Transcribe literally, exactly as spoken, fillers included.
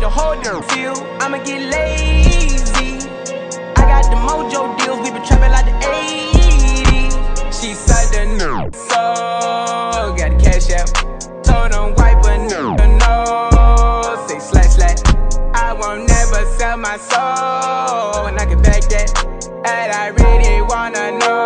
a whole different feel. I'ma get lazy. I got the mojo deals, we been trapping like the eighties. She said the new so got the cash out. Told him wipe a no, no, say slash slash. I won't never sell my soul, and I can back that. And I really wanna know